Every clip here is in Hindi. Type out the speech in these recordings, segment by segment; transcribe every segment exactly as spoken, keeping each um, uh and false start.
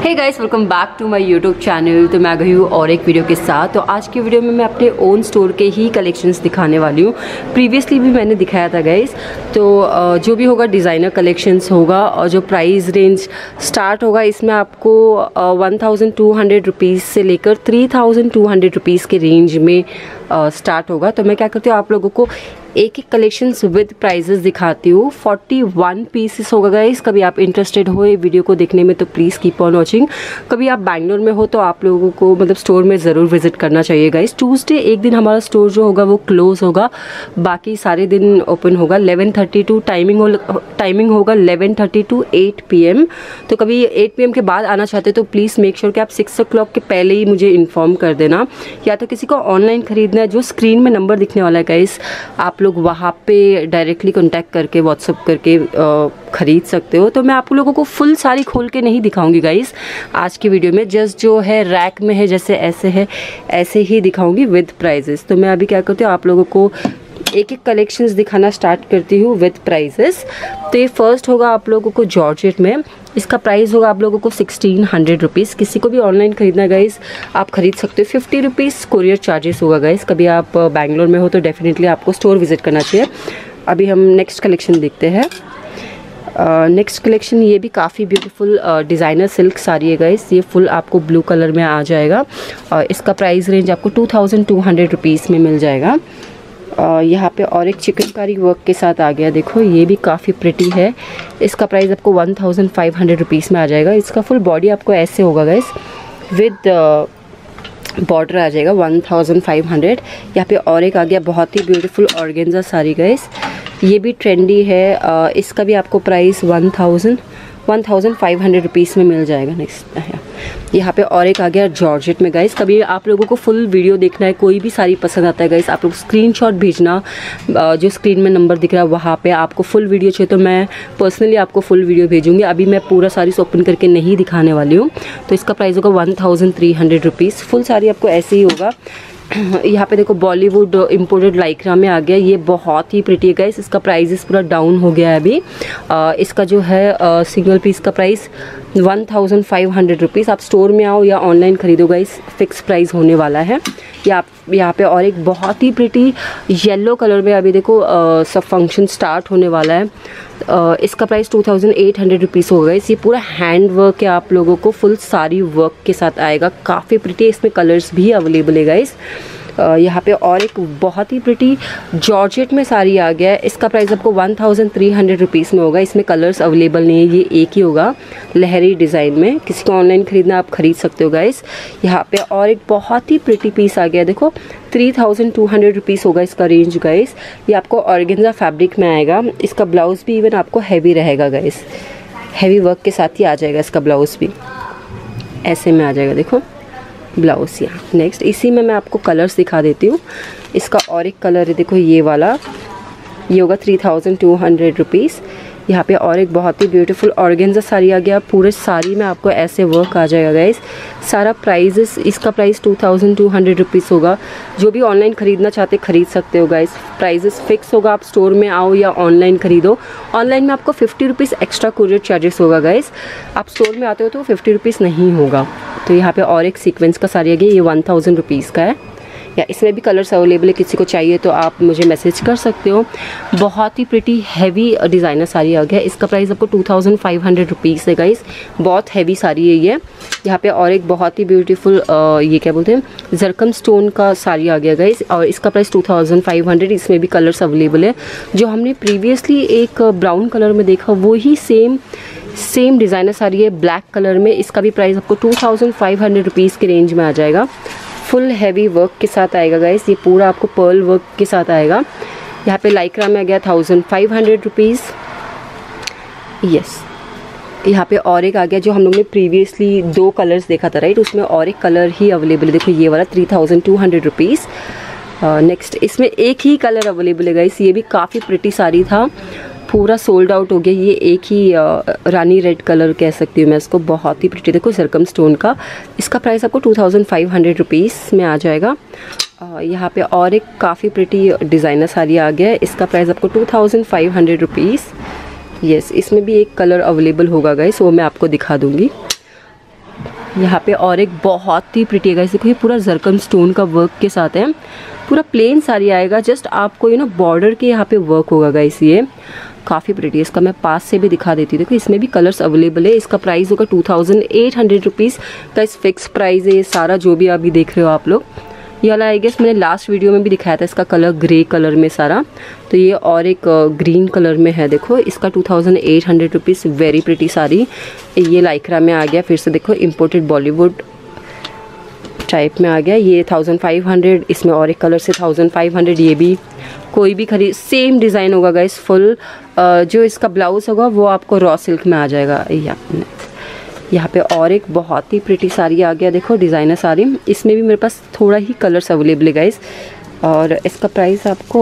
Hey guys, welcome back to my YouTube channel. तो मैं आ गई हूँ और एक वीडियो के साथ। तो आज की वीडियो में मैं अपने ओन स्टोर के ही कलेक्शंस दिखाने वाली हूँ। प्रीवियसली भी मैंने दिखाया था गाइस। तो जो भी होगा डिज़ाइनर कलेक्शंस होगा और जो प्राइस रेंज स्टार्ट होगा इसमें आपको one thousand two hundred rupees से लेकर three thousand two hundred rupees के रेंज में स्टार्ट होगा। तो मैं क्या करती हूँ, आप लोगों को एक एक कलेक्शंस विद प्राइजेस दिखाती हूँ। फोर्टी वन पीसेस होगा गाइस। कभी आप इंटरेस्टेड हो ये वीडियो को देखने में तो प्लीज़ कीप ऑन वॉचिंग। कभी आप बैंगलोर में हो तो आप लोगों को मतलब स्टोर में ज़रूर विजिट करना चाहिए गाइस। ट्यूसडे एक दिन हमारा स्टोर जो होगा वो क्लोज होगा, बाकी सारे दिन ओपन होगा। इलेवन थर्टी टू टाइमिंग हो टाइमिंग होगा eleven thirty to eight P M. तो कभी एट पी एम के बाद आना चाहते तो प्लीज़ मेक श्योर कि आप सिक्स ओ क्लॉक के पहले ही मुझे इन्फॉर्म कर देना। या तो किसी को ऑनलाइन खरीदना है, जो स्क्रीन में नंबर दिखने वाला है गाइस, आप लोग वहाँ पे डायरेक्टली कांटेक्ट करके व्हाट्सअप करके ख़रीद सकते हो। तो मैं आप लोगों को फुल सारी खोल के नहीं दिखाऊंगी गाइस आज की वीडियो में। जस्ट जो है रैक में है, जैसे ऐसे है ऐसे ही दिखाऊंगी विद प्राइजेस। तो मैं अभी क्या करती हूँ, आप लोगों को एक एक कलेक्शंस दिखाना स्टार्ट करती हूँ विद प्राइजेस। तो ये फर्स्ट होगा आप लोगों को जॉर्जेट में। इसका प्राइस होगा आप लोगों को सिक्सटीन हंड्रेड रुपीज़। किसी को भी ऑनलाइन खरीदना है गाइस आप खरीद सकते हो। फिफ्टी रुपीज़ कोरियर चार्जेस होगा गाइस। कभी आप बैंगलोर में हो तो डेफिनेटली आपको स्टोर विजिट करना चाहिए। अभी हम नेक्स्ट कलेक्शन देखते हैं। नेक्स्ट uh, कलेक्शन ये भी काफ़ी ब्यूटीफुल डिज़ाइनर सिल्क साड़ी है गाइस। ये फुल आपको ब्लू कलर में आ जाएगा और uh, इसका प्राइस रेंज आपको two thousand two hundred rupees में मिल जाएगा। Uh, यहाँ पे और एक चिकनकारी वर्क के साथ आ गया, देखो ये भी काफ़ी प्रिटी है। इसका प्राइस आपको one thousand five hundred rupees में आ जाएगा। इसका फुल बॉडी आपको ऐसे होगा गाइस, विद बॉर्डर आ जाएगा वन थाउजेंड फाइव हंड्रेड। यहाँ पे और एक आ गया बहुत ही ब्यूटीफुल ऑर्गेन्जा साड़ी गाइस। ये भी ट्रेंडी है। uh, इसका भी आपको price one thousand one thousand five hundred rupees में मिल जाएगा। नेक्स्ट यहाँ पे और एक आ गया जॉर्जेट में गाइस। कभी आप लोगों को फुल वीडियो देखना है, कोई भी साड़ी पसंद आता है गाइस, आप लोग स्क्रीनशॉट भेजना। जो स्क्रीन में नंबर दिख रहा है वहाँ पे आपको फुल वीडियो चाहिए तो मैं पर्सनली आपको फुल वीडियो भेजूँगी। अभी मैं पूरा साड़ी ओपन करके नहीं दिखाने वाली हूँ। तो इसका प्राइस होगा one thousand three hundred rupees. Full sari आपको ऐसे ही होगा। यहाँ पे देखो बॉलीवुड इम्पोर्टेड लाइक्रा में आ गया। ये बहुत ही प्रिटी है गाइस। इसका प्राइस पूरा डाउन हो गया है अभी। आ, इसका जो है आ, सिंगल पीस का price one thousand five hundred rupees. आप स्टोर में आओ या ऑनलाइन खरीदो गाइस, फिक्स प्राइस होने वाला है। या यहाँ पे और एक बहुत ही प्रिटी येलो कलर में अभी देखो आ, सब फंक्शन स्टार्ट होने वाला है। आ, इसका price two thousand eight hundred rupees होगा। इस ये पूरा हैंड वर्क है, आप लोगों को फुल सारी वर्क के साथ आएगा। काफ़ी प्रिटी है, इसमें कलर्स भी अवेलेबल है गाइस। यहाँ पे और एक बहुत ही प्रिटी जॉर्जेट में साड़ी आ गया है। इसका प्राइस आपको one thousand three hundred rupees में होगा। इसमें कलर्स अवेलेबल नहीं है, ये एक ही होगा लहरी डिज़ाइन में। किसी को ऑनलाइन खरीदना आप खरीद सकते हो गाइस। यहाँ पे और एक बहुत ही प्रिटी पीस आ गया, देखो three thousand two hundred rupees होगा इसका रेंज गाइस। ये आपको ऑर्गेन्जा फैब्रिक में आएगा। इसका ब्लाउज भी इवन आपको हैवी रहेगा गाइस, हैवी वर्क के साथ ही आ जाएगा। इसका ब्लाउज भी ऐसे में आ जाएगा, देखो ब्लाउज यहाँ। नेक्स्ट इसी में मैं आपको कलर्स दिखा देती हूँ। इसका और एक कलर है, देखो ये वाला, ये होगा three thousand two hundred rupees. यहाँ पे और एक बहुत ही ब्यूटीफुल ऑर्गेन्जा साड़ी आ गया। पूरे साड़ी में आपको ऐसे वर्क आ जाएगा गाइस। सारा प्राइजेस, इसका price two thousand two hundred rupees होगा। जो भी ऑनलाइन खरीदना चाहते खरीद सकते हो गाइस। प्राइजेस फिक्स होगा, आप स्टोर में आओ या ऑनलाइन खरीदो। ऑनलाइन में आपको fifty rupees extra courier charges होगा गाइस। आप स्टोर में आते हो तो फिफ्टी रुपीज़ नहीं होगा। तो यहाँ पे और एक सीक्वेंस का साड़ी आ गया, ये वन थाउजेंड रुपीज़ का है। या इसमें भी कलर्स अवेलेबल है, किसी को चाहिए तो आप मुझे मैसेज कर सकते हो। बहुत ही प्रिटी हैवी डिज़ाइनर साड़ी आ गया। इसका प्राइस आपको two thousand five hundred rupees है गाइस। बहुत हैवी साड़ी है ये। यहाँ पे और एक बहुत ही ब्यूटीफुल ये क्या बोलते हैं जरकन स्टोन का साड़ी आ गया गाइस और इसका price two thousand five hundred. इसमें भी कलर्स अवेलेबल है। जो हमने प्रीवियसली एक ब्राउन कलर में देखा वो ही सेम सेम डिज़ाइनर साड़ी है ब्लैक कलर में। इसका भी प्राइस आपको two thousand five hundred rupees के रेंज में आ जाएगा। फुल हैवी वर्क के साथ आएगा गाइस। ये पूरा आपको पर्ल वर्क के साथ आएगा। यहाँ पे लाइक्रा में आ गया thousand five hundred rupees. Yes, यहाँ पे और एक आ गया जो हम लोग ने प्रीवियसली दो कलर्स देखा था राइट, उसमें और एक कलर ही अवेलेबल है। देखो ये वाला three thousand two hundred rupees. Next इसमें एक ही कलर अवेलेबल है गाइस। ये भी काफ़ी प्रिटी साड़ी था, पूरा सोल्ड आउट हो गया। ये एक ही आ, रानी रेड कलर कह सकती हूँ मैं इसको। बहुत ही प्रिटी, देखो सरकम स्टोन का। इसका प्राइस आपको two thousand five hundred rupees में आ जाएगा। यहाँ पे और एक काफ़ी प्रिटी डिज़ाइनर साड़ी आ गया है। इसका प्राइस आपको two thousand five hundred rupees. Yes, इसमें भी एक कलर अवेलेबल होगा गाइस, वो मैं आपको दिखा दूँगी। यहाँ पे और एक बहुत ही प्रिटी है गाइस, देखो ये पूरा जरकन स्टोन का वर्क के साथ है, पूरा प्लेन साड़ी आएगा, जस्ट आपको ये ना बॉर्डर के यहाँ पे वर्क होगा गाइस, ये काफ़ी प्रिटी है। इसका मैं पास से भी दिखा देती हूँ, देखो इसमें भी कलर्स अवेलेबल है। इसका प्राइस होगा two thousand eight hundred rupees का, इस फिक्स प्राइस है ये सारा जो भी अभी देख रहे हो आप लोग। ये वाला आई गेस मैंने लास्ट वीडियो में भी दिखाया था, इसका कलर ग्रे कलर में सारा, तो ये और एक ग्रीन कलर में है। देखो इसका two thousand eight hundred rupees, very pretty sari. ये लाइक्रा में आ गया, फिर से देखो इम्पोर्टेड बॉलीवुड टाइप में आ गया, ये थाउजेंड फाइव हंड्रेड। इसमें और एक कलर से थाउजेंड फाइव हंड्रेड। ये भी कोई भी खरीद, सेम डिज़ाइन होगा गाइस फुल। जो इसका ब्लाउज होगा वो आपको रॉ सिल्क में आ जाएगा। यहाँ पे और एक बहुत ही प्रिटी साड़ी आ गया, देखो डिज़ाइनर साड़ी। इसमें भी मेरे पास थोड़ा ही कलर्स अवेलेबल है गाइस, और इसका प्राइस आपको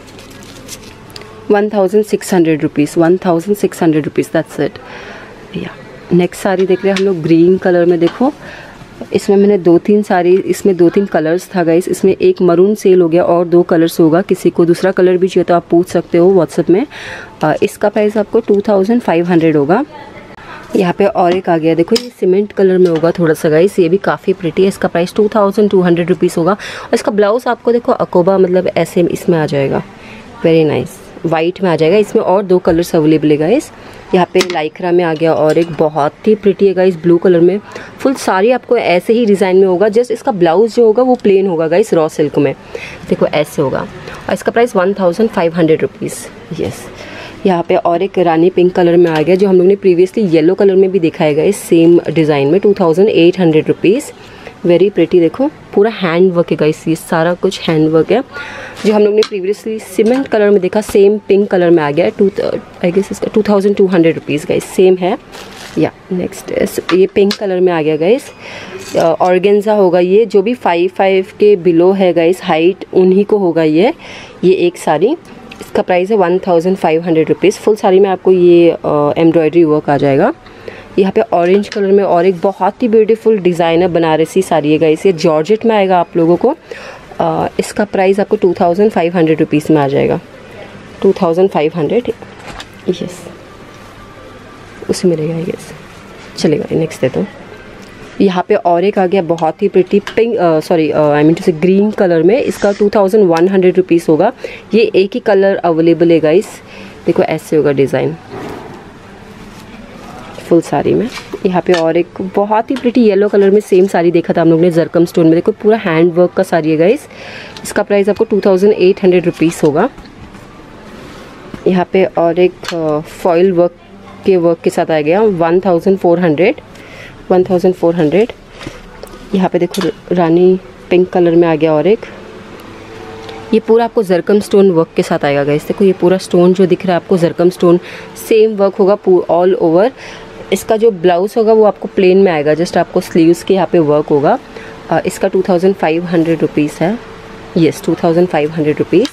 one thousand six hundred rupees, one thousand six hundred rupees, that's it. या नेक्स्ट साड़ी देख रहे हैं हम लोग ग्रीन कलर में। देखो इसमें मैंने दो तीन साड़ी, इसमें दो तीन कलर्स था गाइस, इसमें एक मरून सेल हो गया और दो कलर्स होगा। किसी को दूसरा कलर भी चाहिए तो आप पूछ सकते हो व्हाट्सएप में। आ, इसका प्राइस आपको टू थाउजेंड फाइव हंड्रेड होगा। यहाँ पे और एक आ गया, देखो ये सीमेंट कलर में होगा थोड़ा सा गाइस, ये भी काफ़ी प्रिटी है। इसका price two thousand two hundred rupees होगा, और इसका ब्लाउज आपको देखो अकोबा मतलब ऐसे इसमें आ जाएगा, वेरी नाइस, वाइट में आ जाएगा। इसमें और दो कलर्स अवेलेबल है गाइस। यहाँ पे लाइक्रा में आ गया और एक बहुत ही प्रिटी है गाइस, ब्लू कलर में। फुल साड़ी आपको ऐसे ही डिज़ाइन में होगा, जस्ट इसका ब्लाउज जो होगा वो प्लेन होगा गाइस, रॉ सिल्क में। देखो ऐसे होगा, और इसका price one thousand five hundred rupees. Yes, यहाँ पे और एक रानी पिंक कलर में आ गया, जो हम लोग ने प्रीवियसली येलो कलर में भी दिखाया गया इस सेम डिज़ाइन में, two thousand eight hundred rupees, very pretty. देखो पूरा हैंड वर्क है गाइस, ये सारा कुछ हैंड वर्क है। जो हम लोग ने प्रीवियसली सीमेंट कलर में देखा, सेम पिंक कलर में आ गया, टू आई गेस इसका two thousand two hundred rupees guys, same है। या नेक्स्ट ये पिंक कलर में आ गया गाइस, ऑर्गेन्जा होगा ये, जो भी फाइव फाइव के बिलो है गाइस हाइट, उन्हीं को होगा ये ये एक साड़ी। इसका प्राइस है one thousand five hundred rupees. Full sari में आपको ये एम्ब्रॉयडरी वर्क आ जाएगा। यहाँ पे ऑरेंज कलर में और एक बहुत ही ब्यूटीफुल डिज़ाइनर बनारसी साड़ी है गाइस, ये जॉर्जेट में आएगा आप लोगों को। आ, इसका प्राइस आपको two thousand five hundred rupees में आ जाएगा, two thousand five hundred. Yes, उसी में रहेगा यस, चलेगा। नेक्स्ट है तो यहाँ पे और एक आ गया बहुत ही pretty pink, sorry I mean to say green colour में। इसका two thousand one hundred rupees होगा। ये एक ही कलर अवेलेबल है गाइस, देखो ऐसे होगा डिज़ाइन फुल साड़ी में। यहाँ पे और एक बहुत ही प्रिटी येलो कलर में सेम साड़ी देखा था हम लोग ने जरकम स्टोन में, देखो पूरा हैंड वर्क का साड़ी है गाइस। इसका प्राइस आपको two thousand eight hundred rupees होगा। यहाँ पे और एक फॉइल वर्क के वर्क के साथ आ गया one thousand four hundred, one thousand four hundred. यहाँ पे देखो रानी पिंक कलर में आ गया और एक, ये पूरा आपको जरकम स्टोन वर्क के साथ आएगा गाइस। देखो ये पूरा स्टोन जो दिख रहा है आपको जरकम स्टोन, सेम वर्क होगा ऑल ओवर। इसका जो ब्लाउज होगा वो आपको प्लेन में आएगा, जस्ट आपको स्लीव्स के यहाँ पे वर्क होगा। आ, इसका two thousand five hundred rupees है, yes two thousand five hundred rupees.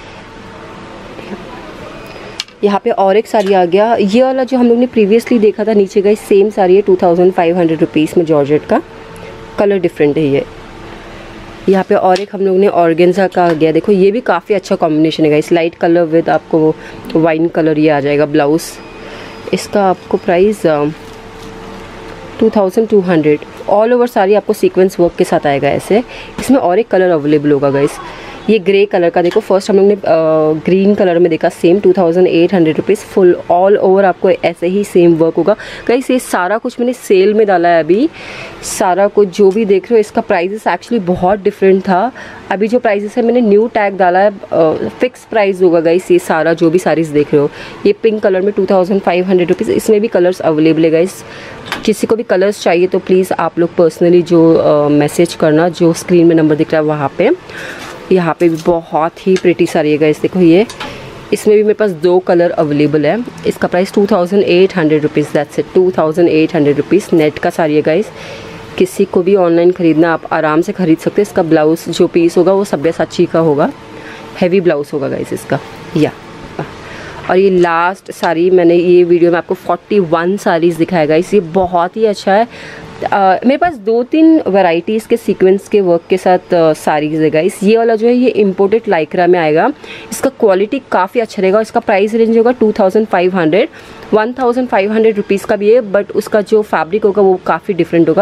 यहाँ पे और एक साड़ी आ गया, ये वाला जो हम लोग ने प्रीवियसली देखा था नीचे गाइस, सेम साड़ी है two thousand five hundred rupees में, जॉर्जेट का, कलर डिफरेंट है ये। यहाँ पे और एक हम लोग ने ऑर्गेन्जा का आ गया, देखो ये भी काफ़ी अच्छा कॉम्बिनेशन है गाइस, लाइट कलर विद आपको वाइन कलर ये आ जाएगा ब्लाउज। इसका आपको price two thousand two hundred, all over sari आपको सीक्वेंस वर्क के साथ आएगा ऐसे। इसमें और एक कलर अवेलेबल होगा गाइस, ये ग्रे कलर का। देखो फर्स्ट हम लोग ने ग्रीन कलर में देखा, same two thousand eight hundred rupees, full all over आपको ऐसे ही सेम वर्क होगा गाइस। ये सारा कुछ मैंने सेल में डाला है अभी, सारा कुछ जो भी देख रहे हो इसका प्राइसेस एक्चुअली बहुत डिफरेंट था। अभी जो प्राइसेस है मैंने न्यू टैग डाला है, फिक्स प्राइस होगा गाइस ये सारा जो भी साड़ीज़ देख रहे हो। ये पिंक कलर में two thousand five hundred rupees, इसमें भी कलर्स अवेलेबल है गाइस। किसी को भी कलर्स चाहिए तो प्लीज़ आप लोग पर्सनली जो मैसेज करना, जो स्क्रीन में नंबर दिख रहा है वहाँ पे। यहाँ पे भी बहुत ही प्रिटी साड़ी है गाइस, देखो ये, इसमें भी मेरे पास दो कलर अवेलेबल है। इसका price two thousand eight hundred rupees, that's it, two thousand eight hundred rupees. Net का साड़ी है गाइस, किसी को भी ऑनलाइन ख़रीदना आप आराम से ख़रीद सकते हैं। इसका ब्लाउज जो पीस होगा वो सब्यासाची का होगा, हैवी ब्लाउज होगा गाइस इसका। या और ये लास्ट साड़ी मैंने ये वीडियो में आपको फोर्टी वन साड़ीज़ दिखाया गाइस, ये बहुत ही अच्छा है। Uh, मेरे पास दो तीन वैरायटीज़ के सीक्वेंस के वर्क के साथ साड़ीज़ है गाइस। ये वाला जो है ये इम्पोर्टेड लाइक्रा में आएगा, इसका क्वालिटी काफ़ी अच्छा रहेगा। इसका प्राइस रेंज होगा two thousand five hundred, one thousand five hundred rupees का भी है, बट उसका जो फैब्रिक होगा वो काफ़ी डिफरेंट होगा।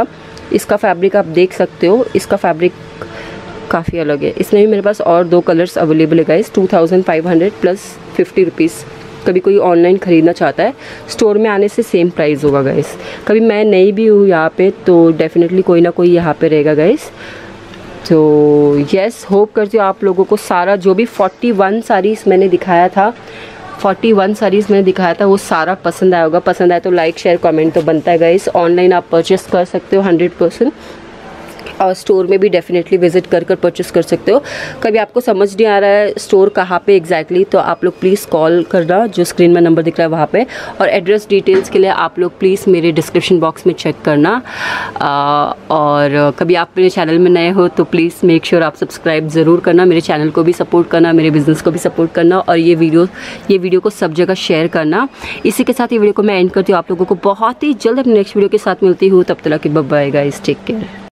इसका फैब्रिक आप देख सकते हो, इसका फैब्रिक काफ़ी अलग है। इसमें भी मेरे पास और दो कलर्स अवेलेबल है guys, two thousand five hundred plus fifty rupees. कभी कोई ऑनलाइन ख़रीदना चाहता है, स्टोर में आने से सेम प्राइस होगा गाइस। कभी मैं नहीं भी हूँ यहाँ पे तो डेफिनेटली कोई ना कोई यहाँ पे रहेगा गाइस। तो यस, होप करती हूँ आप लोगों को सारा जो भी फोर्टी वन साड़ीज़ मैंने दिखाया था फोर्टी वन साड़ीज़ मैंने दिखाया था वो सारा पसंद आया होगा। पसंद आया तो लाइक शेयर कमेंट तो बनता है गाइस। ऑनलाइन आप परचेस कर सकते हो हंड्रेड परसेंट, और स्टोर में भी डेफिनेटली विजिट कर कर परचेस कर सकते हो। कभी आपको समझ नहीं आ रहा है स्टोर कहाँ पे एग्जैक्टली, तो आप लोग प्लीज़ कॉल करना, जो स्क्रीन में नंबर दिख रहा है वहाँ पे। और एड्रेस डिटेल्स के लिए आप लोग प्लीज़ मेरे डिस्क्रिप्शन बॉक्स में चेक करना। आ, और कभी आप मेरे चैनल में नए हो तो प्लीज़ मेक श्योर आप सब्सक्राइब ज़रूर करना, मेरे चैनल को भी सपोर्ट करना, मेरे बिज़नेस को भी सपोर्ट करना, और ये वीडियो ये वीडियो को सब जगह शेयर करना। इसी के साथ ये वीडियो को मैं एंड करती हूँ। आप लोगों को बहुत ही जल्द अपने नेक्स्ट वीडियो के साथ मिलती हूँ। तब तक के bye bye guys, take care.